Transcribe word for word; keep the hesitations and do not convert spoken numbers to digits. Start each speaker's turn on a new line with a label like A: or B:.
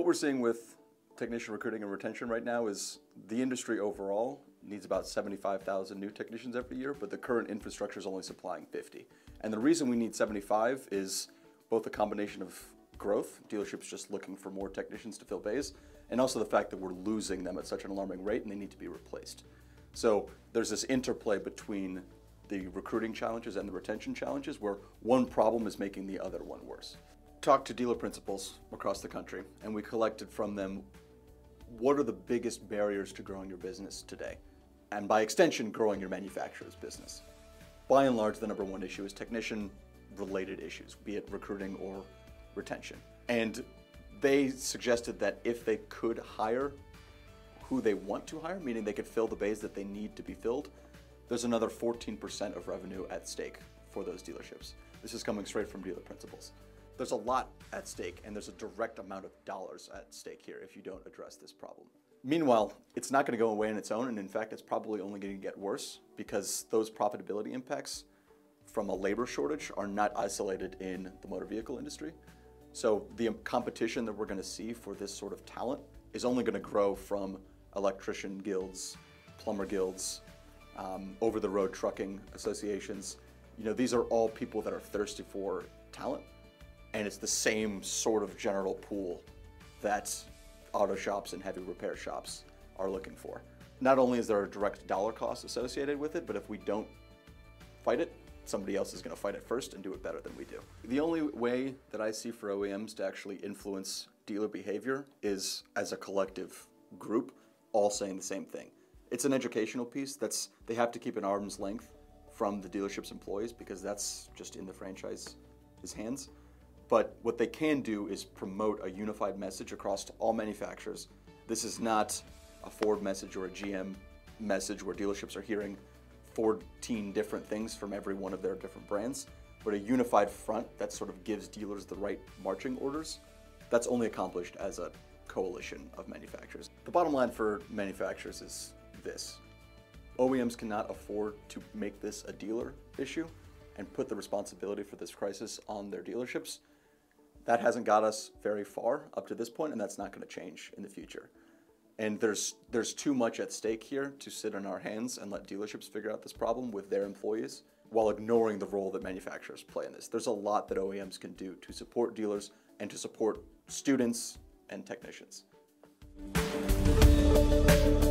A: what we're seeing with technician recruiting and retention right now is the industry overall needs about seventy-five thousand new technicians every year, but the current infrastructure is only supplying fifty. And the reason we need seventy-five is both a combination of growth, dealerships just looking for more technicians to fill bays, and also the fact that we're losing them at such an alarming rate and they need to be replaced. So there's this interplay between the recruiting challenges and the retention challenges where one problem is making the other one worse. Talked to dealer principals across the country and we collected from them what are the biggest barriers to growing your business today, and by extension growing your manufacturer's business. By and large, the number one issue is technician related issues, be it recruiting or retention. And they suggested that if they could hire who they want to hire, meaning they could fill the bays that they need to be filled, there's another fourteen percent of revenue at stake for those dealerships. This is coming straight from dealer principals. There's a lot at stake and there's a direct amount of dollars at stake here if you don't address this problem. Meanwhile, it's not going to go away on its own, and in fact it's probably only going to get worse because those profitability impacts from a labor shortage are not isolated in the motor vehicle industry. So the competition that we're going to see for this sort of talent is only going to grow from electrician guilds, plumber guilds, um, over-the-road trucking associations. You know, these are all people that are thirsty for talent, and it's the same sort of general pool that auto shops and heavy repair shops are looking for. Not only is there a direct dollar cost associated with it, but if we don't fight it, somebody else is going to fight it first and do it better than we do. The only way that I see for O E Ms to actually influence dealer behavior is as a collective group, all saying the same thing. It's an educational piece that's, they have to keep an arm's length from the dealership's employees because that's just in the franchise's hands. But what they can do is promote a unified message across all manufacturers. This is not a Ford message or a G M message where dealerships are hearing fourteen different things from every one of their different brands, but a unified front that sort of gives dealers the right marching orders. That's only accomplished as a coalition of manufacturers. The bottom line for manufacturers is this. O E Ms cannot afford to make this a dealer issue and put the responsibility for this crisis on their dealerships. That hasn't got us very far up to this point, and that's not going to change in the future. And there's, there's too much at stake here to sit on our hands and let dealerships figure out this problem with their employees while ignoring the role that manufacturers play in this. There's a lot that O E Ms can do to support dealers and to support students and technicians.